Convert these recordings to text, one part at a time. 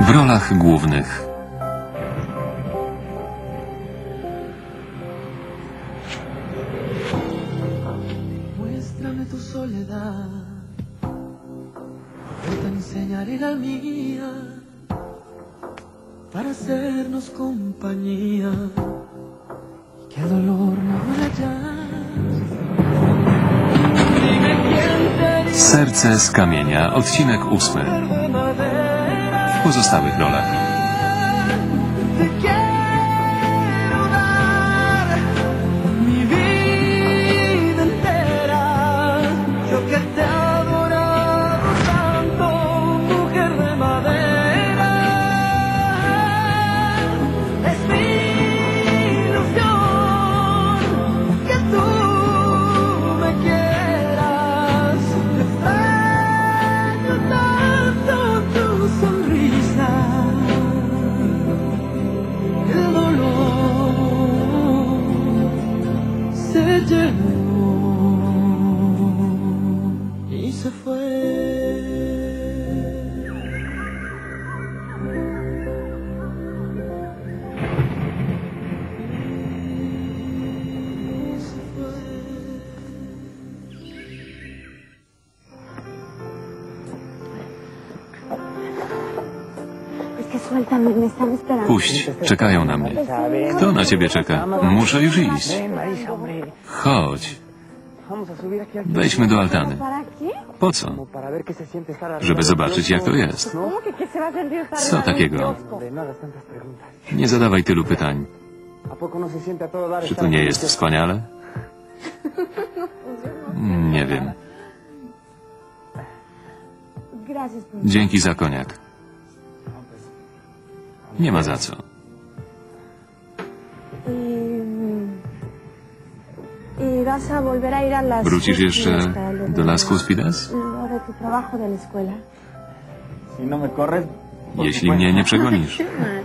W rolach głównych Serce z kamienia, odcinek 8. W pozostałych rolach Puść, czekają na mnie. Kto na ciebie czeka? Muszę już iść. Chodź. Wejdźmy do altany. Po co? Żeby zobaczyć, jak to jest. Co takiego? Nie zadawaj tylu pytań. Czy tu nie jest wspaniale? Nie wiem. Dzięki za koniak. Nie ma za co. Wrócisz jeszcze do Las Cúspidas? Jeśli mnie nie przegonisz.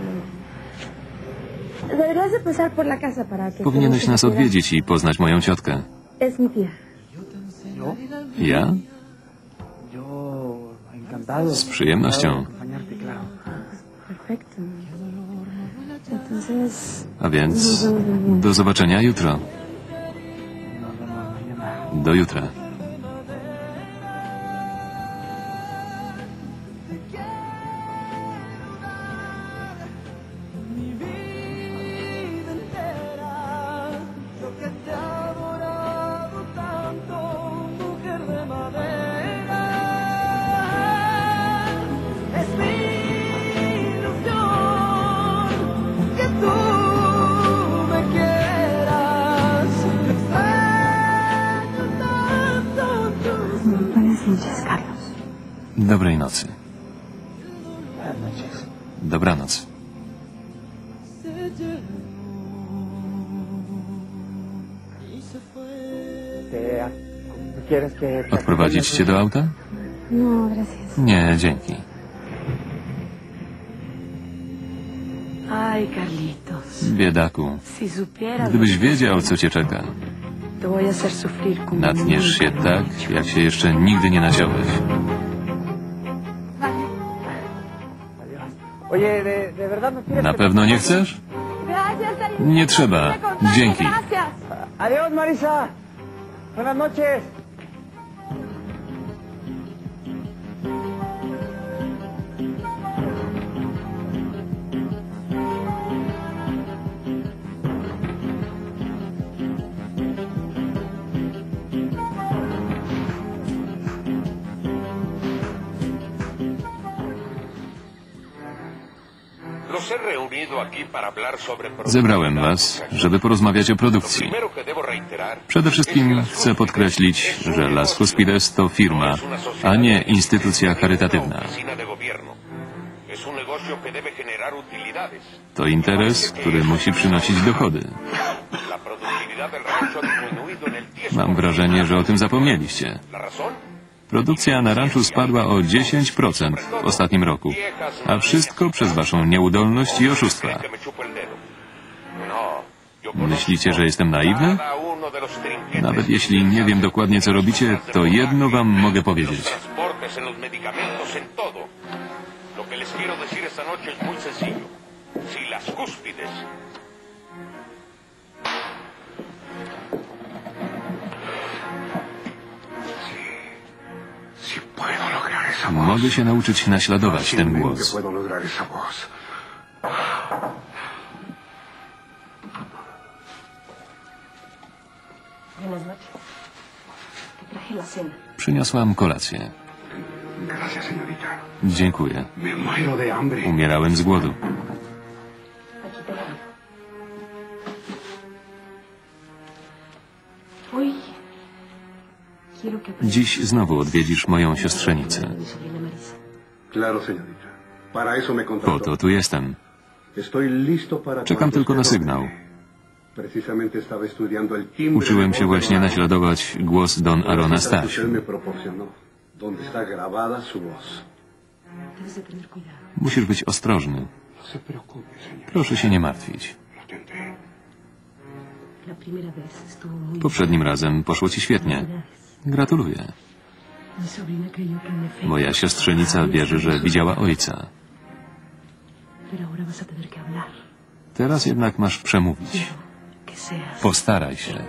Powinieneś nas odwiedzić i poznać moją ciotkę. Ja? Z przyjemnością. A więc do zobaczenia jutro. Do jutra. Dobrej nocy. Dobranoc. Odprowadzić cię do auta? Nie, dzięki. Biedaku, gdybyś wiedział, co cię czeka. Natniesz się tak, jak się jeszcze nigdy nie naciąłeś. Na pewno nie chcesz? Nie trzeba. Dzięki. Adiós, Marisa. Buenas noches. Zebrałem was, żeby porozmawiać o produkcji. Przede wszystkim chcę podkreślić, że Las Cúspidas to firma, a nie instytucja charytatywna. To interes, który musi przynosić dochody. Mam wrażenie, że o tym zapomnieliście. Produkcja na ranczu spadła o 10% w ostatnim roku, a wszystko przez waszą nieudolność i oszustwa. Myślicie, że jestem naiwny? Nawet jeśli nie wiem dokładnie, co robicie, to jedno wam mogę powiedzieć. Lo que les quiero decir esta noche es muy sencillo. Si las cúspides Mogę się nauczyć naśladować ten głos. Przyniosłam kolację. Dziękuję. Umierałem z głodu. Dziś znowu odwiedzisz moją siostrzenicę. Po to tu jestem. Czekam tylko na sygnał. Uczyłem się właśnie naśladować głos Don Arona Staś. Musisz być ostrożny. Proszę się nie martwić. Poprzednim razem poszło ci świetnie. Gratuluję. Moja siostrzenica wierzy, że widziała ojca. Teraz jednak masz przemówić. Postaraj się.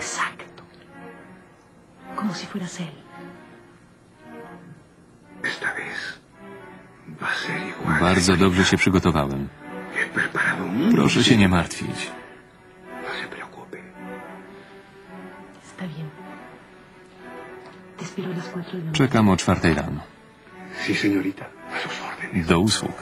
Bardzo dobrze się przygotowałem. Proszę się nie martwić. Czekam o 4 rano. Do usług.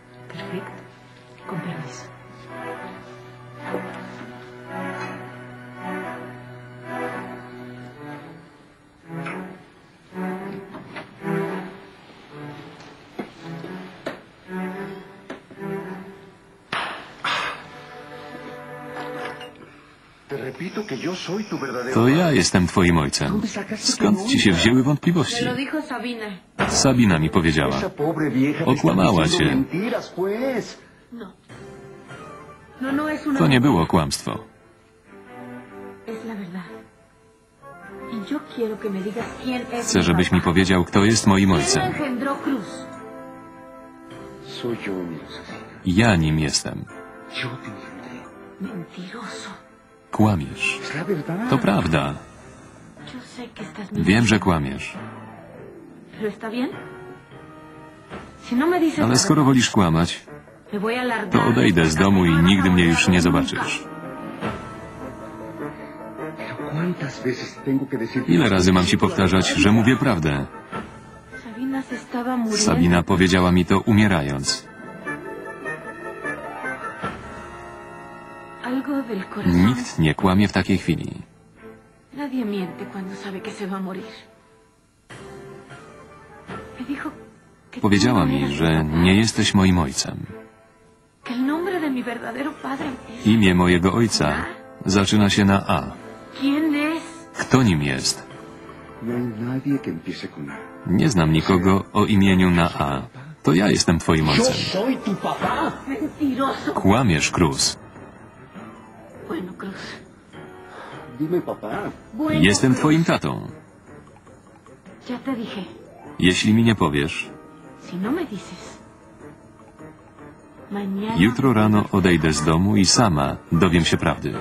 To ja jestem twoim ojcem. Skąd ci się wzięły wątpliwości? Sabina mi powiedziała. Okłamała cię. To nie było kłamstwo. Chcę, żebyś mi powiedział, kto jest moim ojcem. Ja nim jestem. Kłamiesz. To prawda. Wiem, że kłamiesz. Ale skoro wolisz kłamać, to odejdę z domu i nigdy mnie już nie zobaczysz. Ile razy mam ci powtarzać, że mówię prawdę? Sabina powiedziała mi to umierając. Nikt nie kłamie w takiej chwili. Powiedziała mi, że nie jesteś moim ojcem. Imię mojego ojca zaczyna się na A. Kto nim jest? Nie znam nikogo o imieniu na A. To ja jestem twoim ojcem. Kłamiesz, Cruz. Jestem twoim tatą. Jeśli mi nie powiesz, jutro rano odejdę z domu i sama dowiem się prawdy.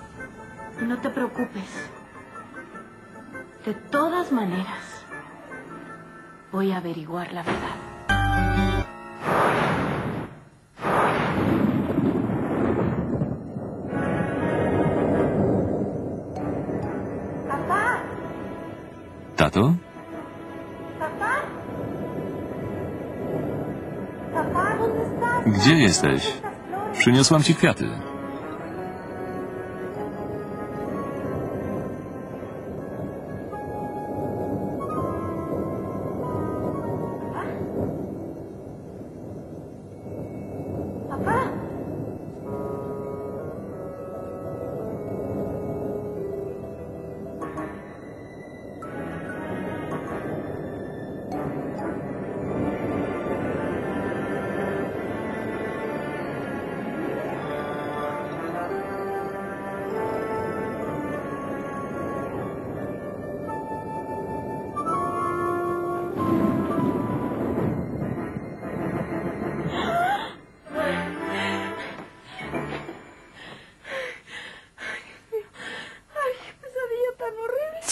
De todas maneras, voy a averiguar la verdad. Tato? Gdzie jesteś? Przyniosłam ci kwiaty.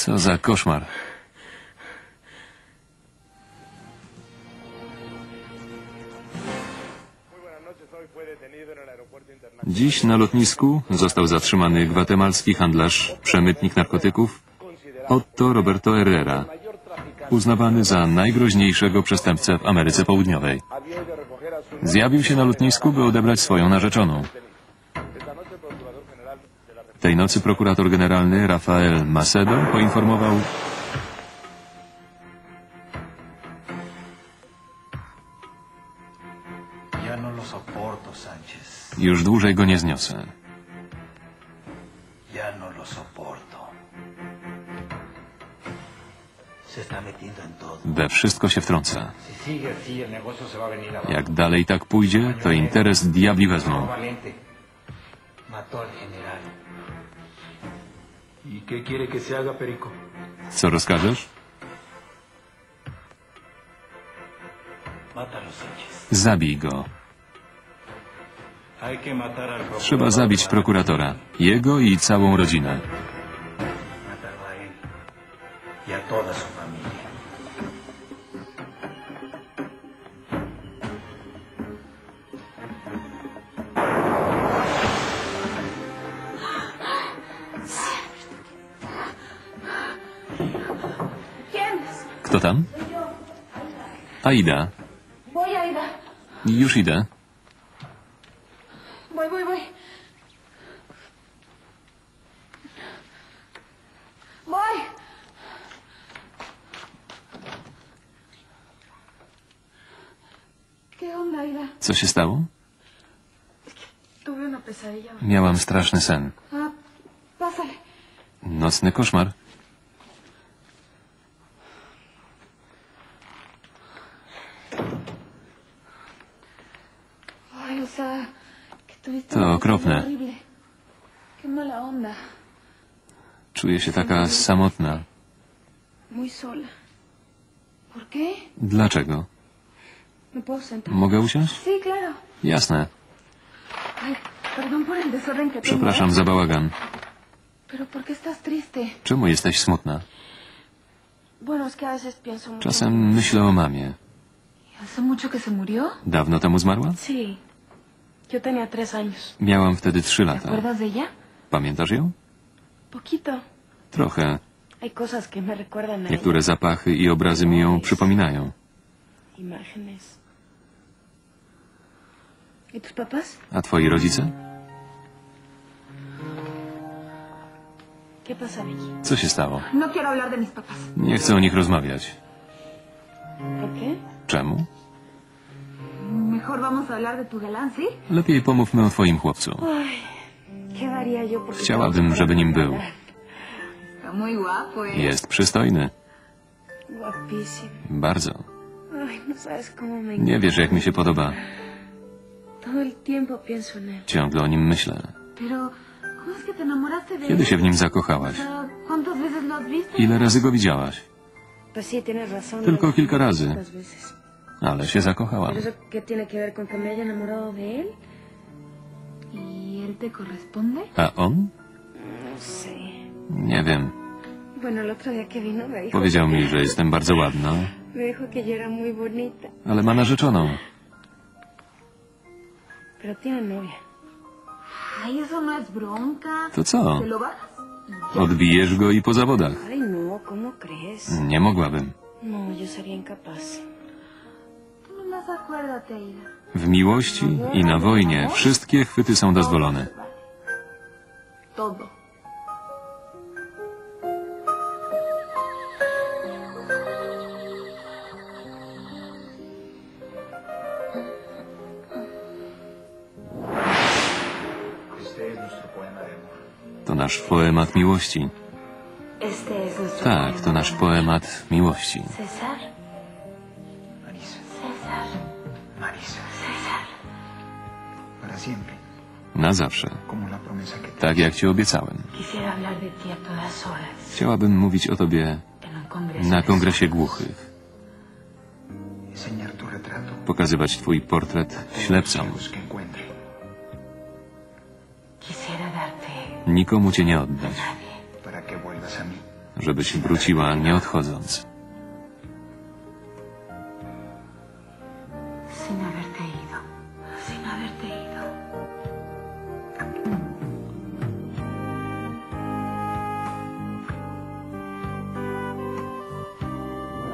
Co za koszmar. Dziś na lotnisku został zatrzymany gwatemalski handlarz, przemytnik narkotyków Otto Roberto Herrera, uznawany za najgroźniejszego przestępcę w Ameryce Południowej. Zjawił się na lotnisku, by odebrać swoją narzeczoną. Tej nocy prokurator generalny Rafael Macedo poinformował, już dłużej go nie zniosę. We wszystko się wtrąca. Jak dalej tak pójdzie, to interes diabli wezmą. Co rozkażesz? Zabij go. Trzeba zabić prokuratora, jego i całą rodzinę. Kto tam? Aida. Voy, Aida. Już idę. Voy. Voy. ¿Qué onda, Aida? Co się stało? Tuve una pesadilla. Miałam straszny sen. Pásale. Nocny koszmar. Ay, o sea, que tuviste To una okropne. pesadilla horrible. Qué mala onda. Czuję się taka samotna. Muy sola. ¿Por qué? Dlaczego? ¿Me puedo sentar? Mogę usiąść? Sí, claro. Jasne. Ay, perdón por el desorden que tengo. Przepraszam za bałagan. Pero ¿por qué estás triste? Czemu jesteś smutna? Bueno, es que a veces pienso mucho. Czasem myślę o mamie. ¿Hace mucho que se murió? Dawno temu zmarła? Sí. Yo tenía 3 años. Miałam wtedy 3 ¿Te lata. acuerdas de ella? Pamiętasz ją? Poquito. Trochę. Hay cosas que me recuerdan a Niektóre zapachy i obrazy mi ją przypominają. ella. Imágenes. ¿Y tus papás? A twoi rodzice? ¿Qué pasa, Vicky? Co się stało? No quiero hablar de mis papás. Nie chcę o nich rozmawiać. ¿Por qué? Czemu? Mejor vamos a hablar de tu galán, ¿sí? Lepiej pomówmy o twoim chłopcu. Ay, ¿qué daría yo por Chciałabym, żeby nim był. Está muy guapo, ¿eh? Jest przystojny. Guapísimo. Bardzo. Ay, no sabes cómo me Nie wiesz, jak mi się podoba. Todo el tiempo pienso en él. Ciągle o nim myślę. Pero, ¿cómo es que te enamoraste de Kiedy él? się w nim zakochałaś? O sea, ¿cuántas veces lo has visto? Ile razy go widziałaś? Pues sí, tienes razón. Tylko lo he kilka visto razy. pocas veces. Ale się zakochałam. ¿Pero eso qué tiene que ver con que me haya enamorado de él? ¿Y él te corresponde? A on? No sé. Nie wiem. Bueno, el otro día que vino me dijo... Powiedział mi, że jestem bardzo ładna, Me dijo que yo era muy bonita. ale ma narzeczoną. Pero tiene novia. Ay, eso no es bronka. To co? ¿Te lo bajas? Odbijesz go i po zawodach. Ay, no, ¿cómo crees? Nie mogłabym. No, yo sería incapaz. Tú nomás acuérdate, Ida. W miłości i na wojnie wszystkie chwyty są dozwolone. Todo. To nasz poemat miłości. Este es nuestro Tak, to nasz poemat miłości. César. Marisa, César. Marisa, César. para siempre, Na zawsze. como la promesa que te Tak jak ci obiecałem. Quisiera hablar de ti a todas horas. Chciałabym mówić o tobie En un congreso. na kongresie głuchych. enseñar tu retrato Pokazywać twój portret ślepcom. a los que encuentre. Quisiera darte Nikomu cię nie oddać. Para que vuelvas a mí. żebyś wróciła nie odchodząc. Sin haberte ido.